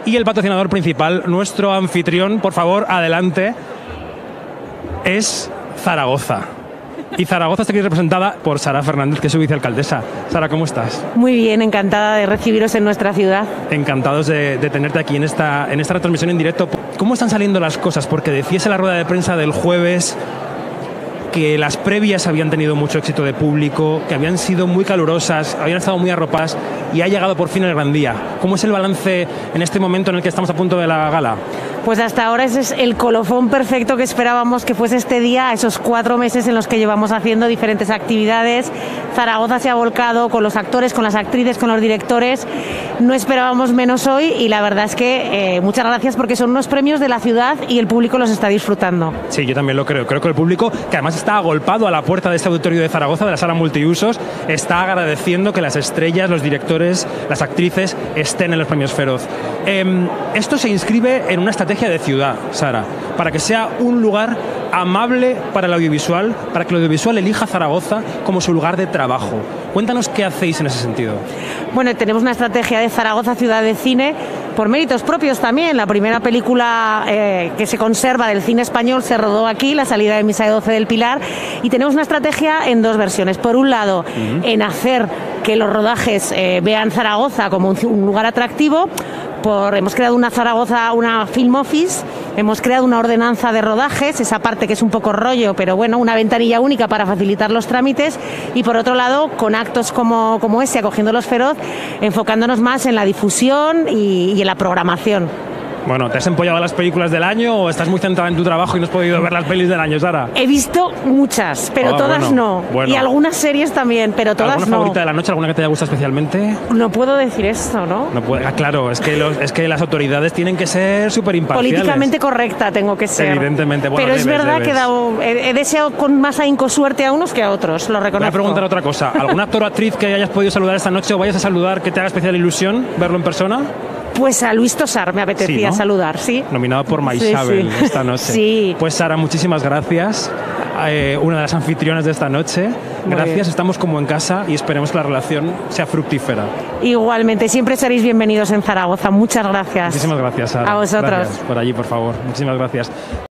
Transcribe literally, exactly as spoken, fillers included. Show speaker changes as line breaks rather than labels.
Y el patrocinador principal, nuestro anfitrión, por favor, adelante, es Zaragoza. Y Zaragoza está aquí representada por Sara Fernández, que es su vicealcaldesa. Sara, ¿cómo estás?
Muy bien, encantada de recibiros en nuestra ciudad.
Encantados de, de tenerte aquí en esta, en esta retransmisión en directo. ¿Cómo están saliendo las cosas? Porque decías en la rueda de prensa del jueves que las previas habían tenido mucho éxito de público, que habían sido muy calurosas, habían estado muy arropadas y ha llegado por fin el gran día. ¿Cómo es el balance en este momento en el que estamos a punto de la gala?
Pues hasta ahora ese es el colofón perfecto que esperábamos que fuese este día, esos cuatro meses en los que llevamos haciendo diferentes actividades. Zaragoza se ha volcado con los actores, con las actrices, con los directores. No esperábamos menos hoy y la verdad es que eh, muchas gracias porque son unos premios de la ciudad y el público los está disfrutando.
Sí, yo también lo creo. Creo que el público, que además está agolpado a la puerta de este auditorio de Zaragoza, de la sala multiusos, está agradeciendo que las estrellas, los directores, las actrices estén en los premios Feroz. Eh, esto se inscribe en una estrategia de ciudad, Sara, para que sea un lugar amable para el audiovisual, para que el audiovisual elija Zaragoza como su lugar de trabajo. Cuéntanos qué hacéis en ese sentido.
Bueno, tenemos una estrategia de Zaragoza Ciudad de Cine, por méritos propios también. La primera película eh, que se conserva del cine español se rodó aquí, La salida de Misa de doce del Pilar, y tenemos una estrategia en dos versiones. Por un lado, uh-huh. en hacer que los rodajes eh, vean Zaragoza como un, un lugar atractivo. Por, hemos creado una Zaragoza, una Film Office, hemos creado una ordenanza de rodajes, esa parte que es un poco rollo, pero bueno, una ventanilla única para facilitar los trámites, y por otro lado, con actos como, como ese, acogiendo los Feroz, enfocándonos más en la difusión y, y en la programación.
Bueno, ¿te has empollado las películas del año o estás muy centrada en tu trabajo y no has podido ver las pelis del año, Sara?
He visto muchas, pero oh, todas
bueno,
no.
Bueno.
Y algunas series también, pero todas
¿Alguna
no.
favorita de la noche, alguna que te haya gustado especialmente?
No puedo decir esto, ¿no?
No puede, ah, claro, es que, los, es que las autoridades tienen que ser súper imparciales.
Políticamente correcta tengo que ser.
Evidentemente. Bueno,
pero
debes,
es verdad
debes.
que he, dado, he, he deseado con más ahínco suerte a unos que a otros, lo reconozco.
Voy a preguntar otra cosa. ¿Algún actor o actriz que hayas podido saludar esta noche o vayas a saludar que te haga especial ilusión verlo en persona?
Pues a Luis Tosar me apetecía
sí, ¿no? saludar,
sí.
Nominado por Maisabel sí, sí. esta noche.
Sí.
Pues Sara, muchísimas gracias. Eh, una de las anfitrionas de esta noche. Muy gracias, bien. Estamos como en casa y esperemos que la relación sea fructífera.
Igualmente, siempre seréis bienvenidos en Zaragoza. Muchas gracias.
Muchísimas gracias, Sara.
A vosotros.
Gracias. Por allí, por favor. Muchísimas gracias.